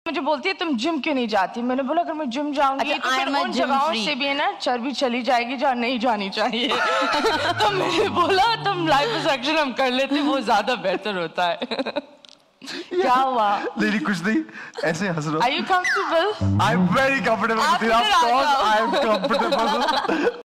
मुझे बोलती है तुम जिम क्यों नहीं जाती। मैंने बोला अगर मैं जिम जाऊंगी तो फिर उन जगहों से भी है ना चर्बी चली जाएगी जहाँ नहीं जानी चाहिए। तो मैंने बोला तुम लाइपोसक्शन हम कर लेते वो ज्यादा बेहतर होता है। क्या हुआ? नहीं कुछ नहीं, ऐसे हंस रहा हूँ। Are you comfortable? I'm very comfortable with you. Of course, I'm comfortable.